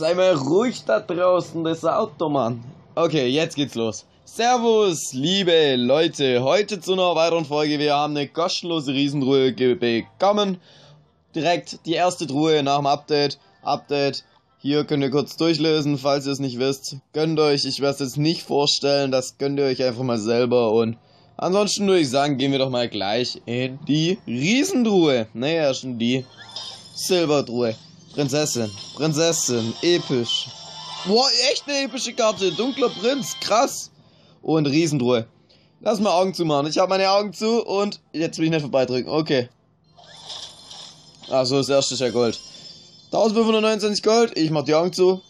sei mal ruhig da draußen, das Auto, Mann. Okay, jetzt geht's los. Servus, liebe Leute, heute zu einer weiteren Folge. Wir haben eine kostenlose Riesentruhe bekommen. Direkt die erste Truhe nach dem Update. Hier könnt ihr kurz durchlesen, falls ihr es nicht wisst. Gönnt euch, ich werde es jetzt nicht vorstellen, das gönnt ihr euch einfach mal selber. Und ansonsten würde ich sagen, gehen wir doch mal gleich in die Riesentruhe. Naja, schon die Silbertruhe. Prinzessin, episch. Boah, echt eine epische Karte. Dunkler Prinz, krass. Und Riesentruhe. Lass mal Augen zumachen. Ich habe meine Augen zu und jetzt will ich nicht vorbeidrücken. Okay. Achso, das erste ist ja Gold. 1529 Gold. Ich mach die Augen zu.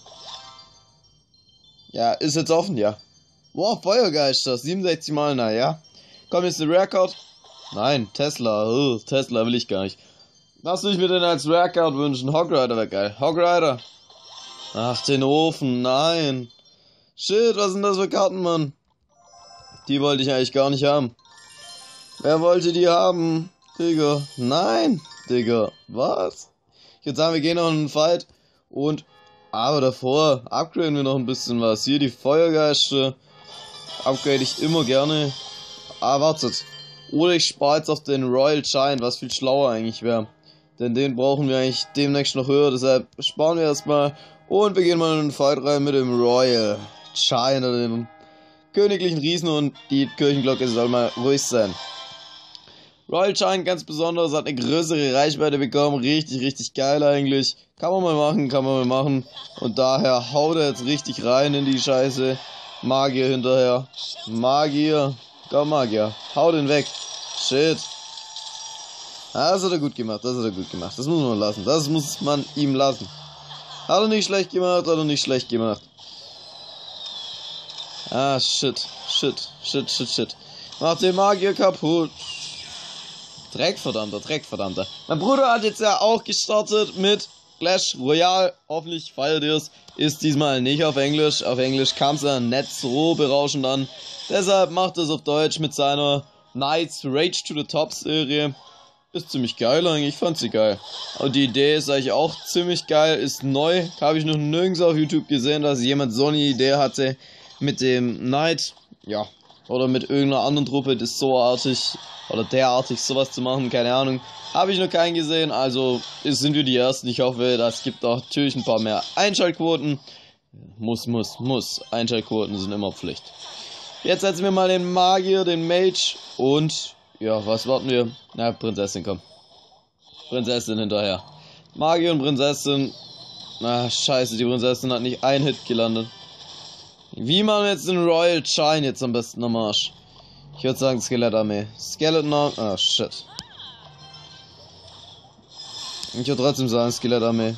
Ja, ist jetzt offen, ja. Boah, Feuergeister. 67 Mal, naja. Komm, jetzt eine Rare Card. Nein, Tesla. Tesla will ich gar nicht. Was will ich mir denn als Rare Card wünschen? Hog Rider wäre geil. Hog Rider. Ach, den Ofen. Nein. Shit, was sind das für Karten, Mann? Die wollte ich eigentlich gar nicht haben. Wer wollte die haben? Digga. Nein. Digga. Was? Ich würde sagen, wir gehen noch in einen Fight. Und, aber davor upgraden wir noch ein bisschen was. Hier die Feuergeister. Upgrade ich immer gerne. Ah, wartet. Oder ich spare jetzt auf den Royal Giant, was viel schlauer eigentlich wäre. Denn den brauchen wir eigentlich demnächst noch höher. Deshalb sparen wir erstmal. Und wir gehen mal in den Fight rein mit dem Royal Giant oder dem königlichen Riesen. Und die Kirchenglocke soll mal ruhig sein. Royal Giant ganz besonders, hat eine größere Reichweite bekommen. Richtig geil eigentlich. Kann man mal machen. Und daher haut er jetzt richtig rein in die Scheiße. Magier hinterher. Magier. Komm, Magier. Hau den weg. Shit. Das hat er gut gemacht. Das muss man lassen. Das muss man ihm lassen. Hat er nicht schlecht gemacht. Ah, shit. Mach den Magier kaputt. Dreckverdammter. Mein Bruder hat jetzt ja auch gestartet mit Clash Royale. Hoffentlich feiert ihr es. Ist diesmal nicht auf Englisch. Auf Englisch kam es ja nicht so berauschend an. Deshalb macht es auf Deutsch mit seiner Knights Rage to the Top Serie. Ist ziemlich geil eigentlich, ich fand sie geil. Und die Idee ist eigentlich auch ziemlich geil, ist neu. Habe ich noch nirgends auf YouTube gesehen, dass jemand so eine Idee hatte mit dem Knight. Ja, oder mit irgendeiner anderen Truppe, das so artig oder derartig sowas zu machen, keine Ahnung. Habe ich noch keinen gesehen, also sind wir die Ersten. Ich hoffe, das gibt auch natürlich ein paar mehr Einschaltquoten. Muss. Einschaltquoten sind immer Pflicht. Jetzt setzen wir mal den Magier, den Mage und, ja, was warten wir? Na, Prinzessin, komm. Prinzessin hinterher. Magier und Prinzessin. Na, scheiße, die Prinzessin hat nicht einen Hit gelandet. Wie machen wir jetzt den Royal Giant jetzt am besten am Arsch? Ich würde sagen Skelettarmee. Skeleton, ah, shit. Ich würde trotzdem sagen Skelettarmee.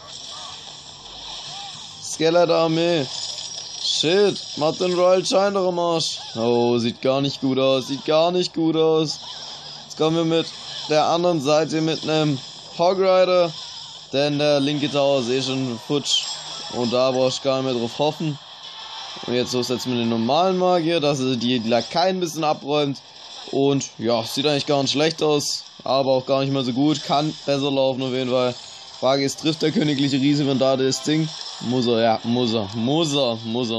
Shit, macht den Royal Giant doch am Arsch. Oh, sieht gar nicht gut aus. Jetzt kommen wir mit der anderen Seite mit einem Hog Rider. Denn der linke Tower ist eh schon futsch. Und da brauchst du gar nicht mehr drauf hoffen. Und jetzt so setzen wir den normalen Magier, dass er die Lakaien ein bisschen abräumt. Und ja, sieht eigentlich gar nicht schlecht aus. Aber auch gar nicht mehr so gut. Kann besser laufen auf jeden Fall. Frage ist, trifft der königliche Riese, wenn da das Ding? Muss er. Wir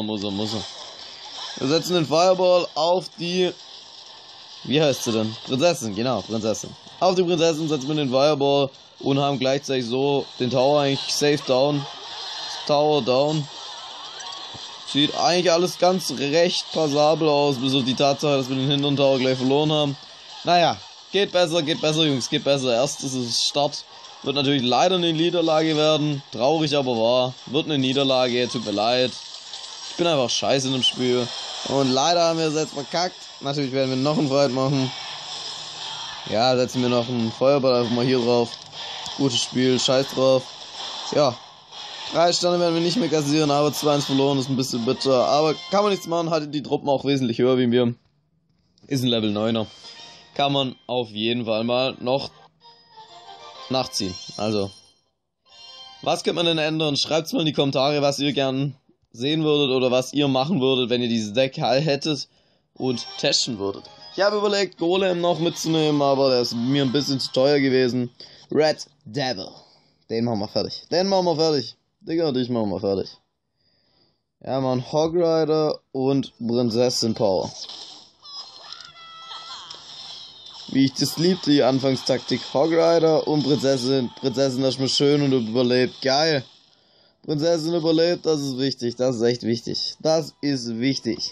setzen den Fireball auf die... Wie heißt sie denn? Prinzessin, genau, Prinzessin. Auf die Prinzessin setzen wir den Fireball und haben gleichzeitig so den Tower eigentlich safe down. Tower down. Sieht eigentlich alles ganz recht passabel aus, bis auf die Tatsache, dass wir den hinteren Tower gleich verloren haben. Naja, geht besser, Jungs, geht besser. Erstes ist Start. Wird natürlich leider eine Niederlage werden. Traurig aber wahr. Wird eine Niederlage, tut mir leid. Ich bin einfach scheiße in dem Spiel. Und leider haben wir es jetzt verkackt. Natürlich werden wir noch einen Fight machen. Ja, setzen wir noch einen Feuerball einfach mal hier drauf. Gutes Spiel, scheiß drauf. Ja. 3 Sterne werden wir nicht mehr kassieren, aber 2-1 verloren, ist ein bisschen bitter. Aber kann man nichts machen, hatte die Truppen auch wesentlich höher wie wir. Ist ein Level 9er. Kann man auf jeden Fall mal noch nachziehen. Also, was könnte man denn ändern? Schreibt's mal in die Kommentare, was ihr gern sehen würdet oder was ihr machen würdet, wenn ihr dieses Deck hättet und testen würdet. Ich habe überlegt, Golem noch mitzunehmen, aber der ist mir ein bisschen zu teuer gewesen. Red Devil. Den machen wir fertig. Digga, dich machen wir fertig. Ja, man, Hog Rider und Prinzessin Power. Wie ich das liebte, die Anfangstaktik. Hog Rider und Prinzessin. Prinzessin, das ist mir schön und überlebt. Geil. Prinzessin überlebt, das ist wichtig. Das ist echt wichtig. Das ist wichtig.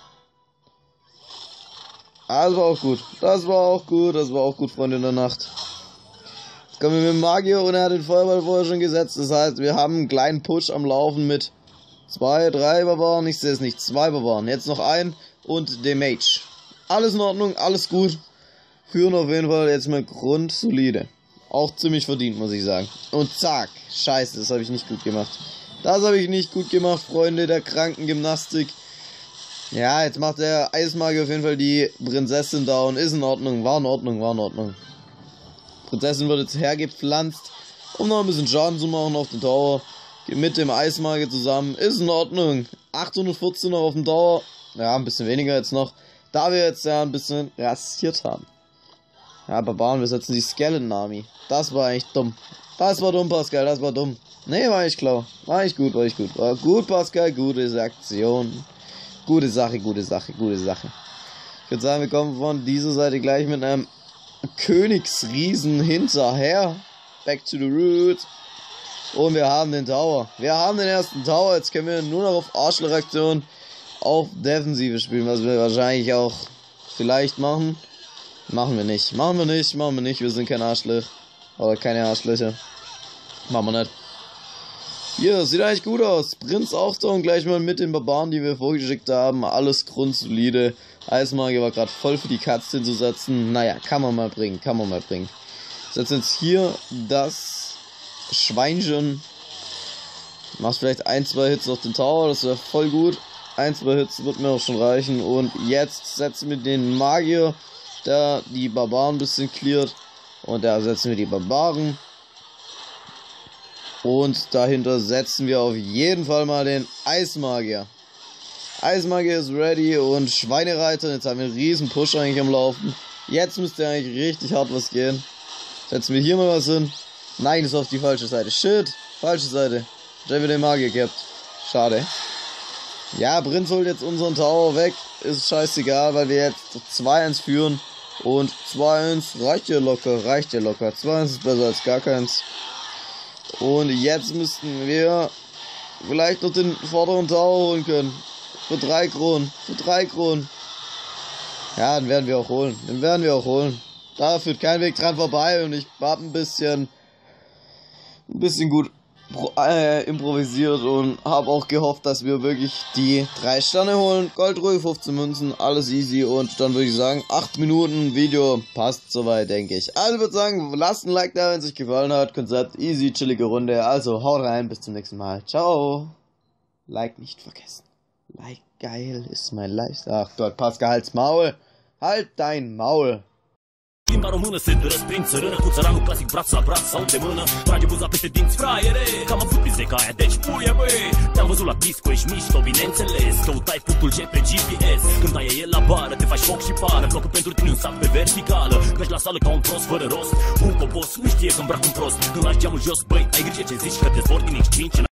Das war auch gut. Das war auch gut. Das war auch gut, Freunde in der Nacht. Jetzt kommen wir mit dem Magier und er hat den Feuerball vorher schon gesetzt. Das heißt, wir haben einen kleinen Push am Laufen mit 2, 3 Barbaren. Ich sehe es nicht. 2 Barbaren. Jetzt noch ein und den Mage. Alles in Ordnung, alles gut. Führen auf jeden Fall jetzt mal grundsolide. Auch ziemlich verdient, muss ich sagen. Und zack. Scheiße, das habe ich nicht gut gemacht. Das habe ich nicht gut gemacht, Freunde der kranken Gymnastik. Ja, jetzt macht der Eismagier auf jeden Fall die Prinzessin down. Ist in Ordnung, war in Ordnung, war in Ordnung. Prinzessin wird jetzt hergepflanzt, um noch ein bisschen Schaden zu machen auf den Tower. Geht mit dem Eismagier zusammen. Ist in Ordnung. 814 noch auf dem Tower. Ja, ein bisschen weniger jetzt noch. Da wir jetzt ja ein bisschen rasiert haben. Ja, Barbaren, wir setzen die Skeleton Army. Das war echt dumm. Das war dumm, Pascal, das war dumm. Nee, war ich klar. War ich gut, war ich gut. War gut, Pascal, gute Aktion. Gute Sache, gute Sache, gute Sache. Ich würde sagen, wir kommen von dieser Seite gleich mit einem Königsriesen hinterher. Back to the roots. Und wir haben den Tower. Wir haben den ersten Tower. Jetzt können wir nur noch auf Arschlochaktion auf Defensive spielen, was wir wahrscheinlich auch vielleicht machen. Machen wir nicht. Machen wir nicht. Machen wir nicht. Wir sind kein Arschloch. Oder keine Arschlöcher. Machen wir nicht. Hier, sieht eigentlich gut aus. Prinz auch da und gleich mal mit den Barbaren, die wir vorgeschickt haben. Alles grundsolide. Eismagier war gerade voll für die Katze hinzusetzen. Naja, kann man mal bringen. Kann man mal bringen. Setzen jetzt hier das Schweinchen. Machst vielleicht 1, 2 Hits auf den Tower. Das wäre voll gut. 1, 2 Hits wird mir auch schon reichen. Und jetzt setzen wir den Magier, der die Barbaren ein bisschen cleart. Und da setzen wir die Barbaren. Und dahinter setzen wir auf jeden Fall mal den Eismagier. Eismagier ist ready und Schweinereiter. Jetzt haben wir einen riesen Push eigentlich am Laufen. Jetzt müsste eigentlich richtig hart was gehen. Setzen wir hier mal was hin. Nein, ist auf die falsche Seite. Shit, falsche Seite. Ich habe den Magier gehabt. Schade. Ja, Prinz holt jetzt unseren Tower weg. Ist scheißegal, weil wir jetzt 2-1 führen. Und 2-1 reicht ja locker, reicht ja locker. 2-1 ist besser als gar keins. Und jetzt müssten wir vielleicht noch den vorderen Tower holen können. Für 3 Kronen. Für 3 Kronen. Ja, den werden wir auch holen. Den werden wir auch holen. Da führt kein Weg dran vorbei. Und ich habe ein bisschen gut improvisiert und habe auch gehofft, dass wir wirklich die 3 Sterne holen. Gold ruhig, 15 Münzen, alles easy. Und dann würde ich sagen, 8 Minuten Video passt soweit, denke ich. Also würde sagen, lasst ein Like da, wenn es euch gefallen hat. Konzept easy, chillige Runde. Also haut rein, bis zum nächsten Mal. Ciao. Like nicht vergessen. Like geil ist mein Life. Ach Gott, Pascal, halt's Maul. Halt dein Maul. Limba română se răsprind țărână cu țăranul clasic braț la braț sau de mână. Trage buza peste dinți, fraiere, că am avut pizeca aia, deci puie băi. Te-am văzut la disco, ești mișto, bineînțeles. Căutai punctul G pe GPS. Când ai el la bară, te faci foc și pară. Blocul pentru tine un sac pe verticală. Mergi la sală ca un prost fără rost. Un cobos nu știe că îmbrac un prost. Când lași geamul jos, băi, ai grijă ce zici, că te zbor din X5.